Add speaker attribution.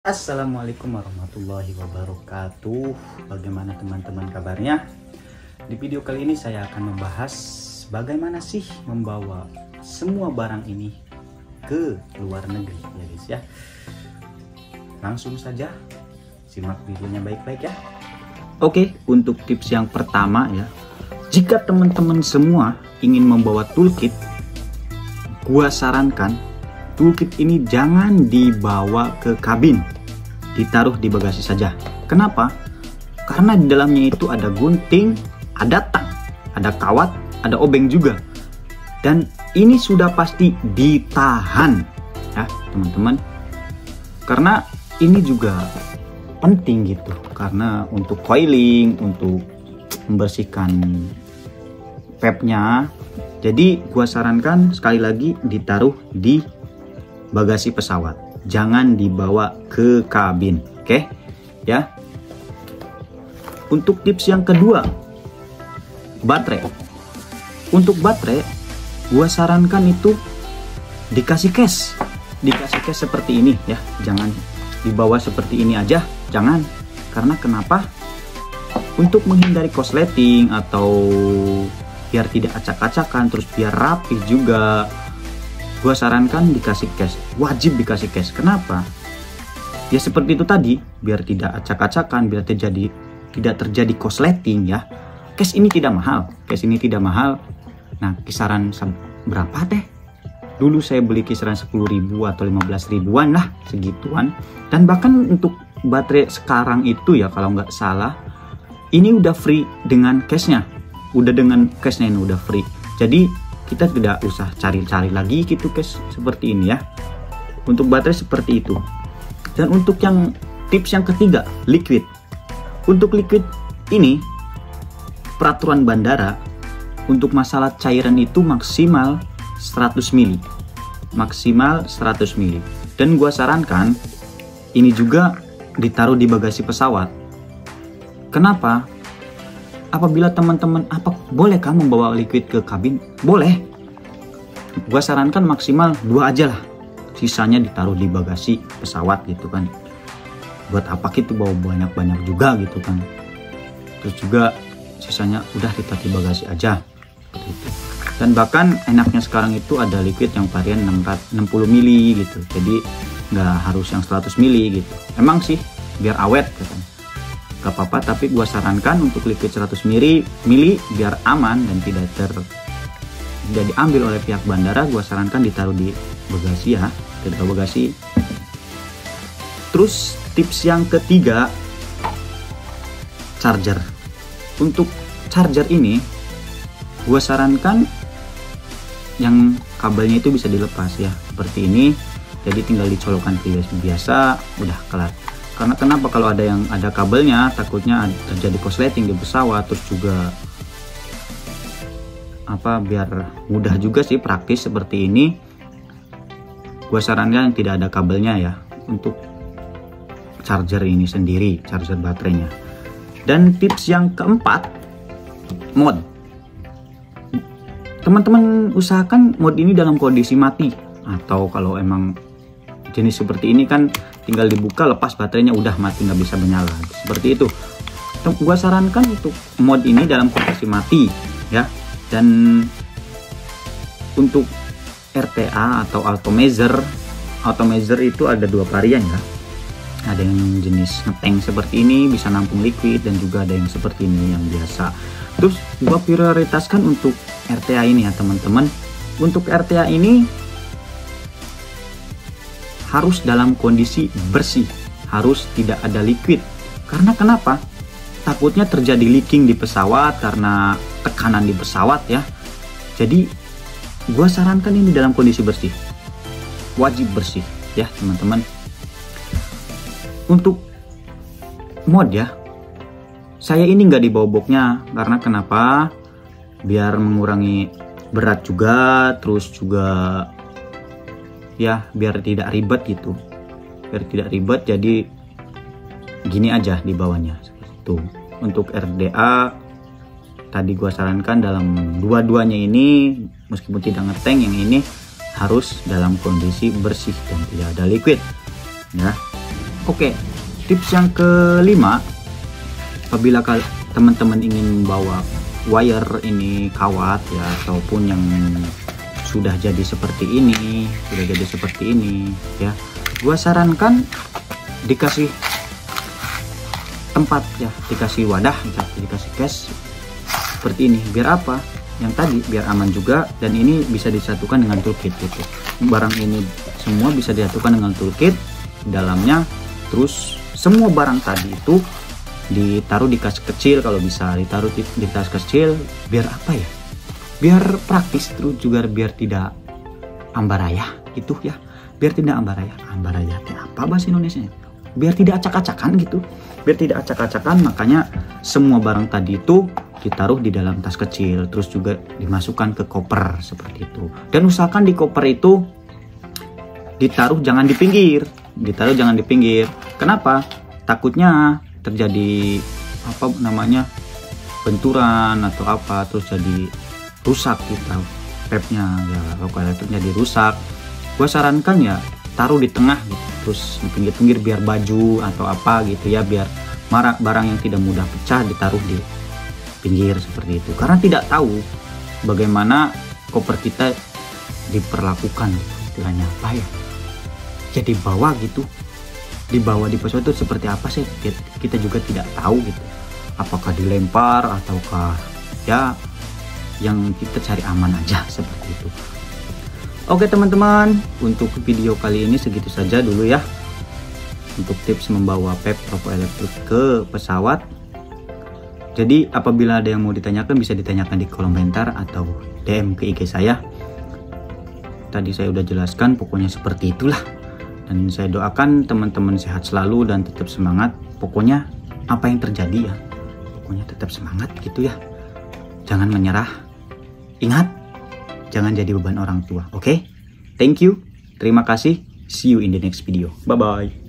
Speaker 1: Assalamualaikum warahmatullahi wabarakatuh. Bagaimana teman-teman kabarnya? Di video kali ini saya akan membahas bagaimana sih membawa semua barang ini ke luar negeri ya guys ya. Langsung saja simak videonya baik-baik ya. Oke, untuk tips yang pertama ya, jika teman-teman semua ingin membawa toolkit, gua sarankan toolkit ini jangan dibawa ke kabin, ditaruh di bagasi saja. Kenapa? Karena di dalamnya itu ada gunting, ada tang, ada kawat, ada obeng juga. Dan ini sudah pasti ditahan ya teman-teman. Karena ini juga penting gitu. Karena untuk coiling, untuk membersihkan pepnya. Jadi gua sarankan sekali lagi ditaruh di bagasi pesawat, jangan dibawa ke kabin. Oke ya. Untuk tips yang kedua, baterai. Untuk baterai gua sarankan itu dikasih case seperti ini ya, jangan dibawa seperti ini aja, jangan. Karena kenapa? Untuk menghindari korsleting atau biar tidak acak-acakan, terus biar rapi juga, gua sarankan dikasih case, wajib dikasih case. Kenapa? Ya seperti itu tadi, biar tidak acak-acakan, biar tidak terjadi korsleting ya. Case ini tidak mahal. Nah, kisaran berapa teh? Dulu saya beli kisaran 10.000 atau 15 ribuan lah, segituan. Dan bahkan untuk baterai sekarang itu ya, kalau nggak salah, ini udah free dengan case-nya. Ini udah free. Jadi kita tidak usah cari-cari lagi gitu guys, seperti ini ya. Untuk baterai seperti itu. Dan untuk yang tips yang ketiga, liquid. Untuk liquid ini peraturan bandara untuk masalah cairan itu maksimal 100 ml. Maksimal 100 ml. Dan gua sarankan ini juga ditaruh di bagasi pesawat. Kenapa? Apabila teman-teman, boleh kamu bawa liquid ke kabin? Boleh. Gua sarankan maksimal 2 aja lah. Sisanya ditaruh di bagasi pesawat gitu kan. Buat apa gitu bawa banyak-banyak juga gitu kan. Terus juga sisanya udah ditaruh di bagasi aja. Gitu. Dan bahkan enaknya sekarang itu ada liquid yang varian 60 ml gitu. Jadi nggak harus yang 100 ml gitu. Emang sih biar awet gitu kan. Gak apa-apa, tapi gua sarankan untuk liquid 100 ml biar aman dan tidak diambil oleh pihak bandara. Gua sarankan ditaruh di bagasi ya, ditaruh bagasi. Terus tips yang ketiga, charger. Untuk charger ini gua sarankan yang kabelnya itu bisa dilepas ya, seperti ini. Jadi tinggal dicolokkan ke USB biasa, udah kelar. Karena kenapa? Kalau ada kabelnya, takutnya terjadi korsleting di pesawat. Terus juga biar mudah juga sih, praktis seperti ini, gue sarankan tidak ada kabelnya ya untuk charger ini sendiri, charger baterainya. Dan tips yang keempat, mode. Teman-teman usahakan mode ini dalam kondisi mati, atau kalau emang jenis seperti ini kan tinggal dibuka, lepas baterainya, udah mati, nggak bisa menyala, seperti itu. Gua sarankan untuk mode ini dalam kondisi mati ya. Dan untuk RTA atau automazer itu ada 2 varian ya. Ada yang jenis ngetank seperti ini, bisa nampung liquid, dan juga ada yang seperti ini yang biasa. Terus gua prioritaskan untuk RTA ini ya teman-teman. Untuk RTA ini harus dalam kondisi bersih, harus tidak ada liquid. Karena kenapa? Takutnya terjadi leaking di pesawat karena tekanan di pesawat ya. Jadi gua sarankan ini dalam kondisi bersih, wajib bersih ya teman-teman. Untuk mod ya, saya ini nggak dibawa boxnya. Karena kenapa? Biar mengurangi berat juga, terus juga ya biar tidak ribet gitu, jadi gini aja di bawahnya seperti itu. Untuk RDA tadi gua sarankan dalam dua-duanya ini, meskipun tidak ngetank, yang ini harus dalam kondisi bersih dan tidak ada liquid ya. Oke, tips yang kelima, apabila teman-teman ingin bawa wire ini kawat ya, ataupun yang sudah jadi seperti ini, ya, gua sarankan dikasih tempat ya, dikasih wadah, dikasih case seperti ini. Biar apa? Yang tadi biar aman juga, dan ini bisa disatukan dengan toolkit gitu. Barang ini semua bisa disatukan dengan toolkit dalamnya. Terus semua barang tadi itu ditaruh di tas kecil, kalau bisa ditaruh di tas kecil. Biar apa ya? Biar praktis, terus juga biar tidak ambaraya gitu ya. Biar tidak ambaraya. Ambaraya itu apa bahasa Indonesia? Biar tidak acak-acakan gitu. Biar tidak acak-acakan, makanya semua barang tadi itu ditaruh di dalam tas kecil, terus juga dimasukkan ke koper seperti itu. Dan usahakan di koper itu ditaruh jangan di pinggir, jangan di pinggir. Kenapa? Takutnya terjadi apa namanya, benturan atau apa, terus jadi rusak kita pepnya ya, kalau jadi rusak. Gua sarankan ya taruh di tengah gitu, terus di pinggir-pinggir biar baju atau apa gitu ya, biar barang yang tidak mudah pecah ditaruh di pinggir seperti itu. Karena tidak tahu bagaimana koper kita diperlakukan gitu, istilahnya apa ya, jadi bawa gitu, dibawa di pesawat itu seperti apa sih, kita juga tidak tahu gitu. Apakah dilempar ataukah ya, yang kita cari aman aja seperti itu. Oke teman-teman, untuk video kali ini segitu saja dulu ya, untuk tips membawa PEP rokok elektrik ke pesawat. Jadi apabila ada yang mau ditanyakan, bisa ditanyakan di kolom komentar atau DM ke IG saya. Tadi saya udah jelaskan, pokoknya seperti itulah. Dan saya doakan teman-teman sehat selalu dan tetap semangat. Pokoknya apa yang terjadi ya, pokoknya tetap semangat gitu ya. Jangan menyerah. Ingat, jangan jadi beban orang tua. Oke? Thank you. Terima kasih. See you in the next video. Bye-bye.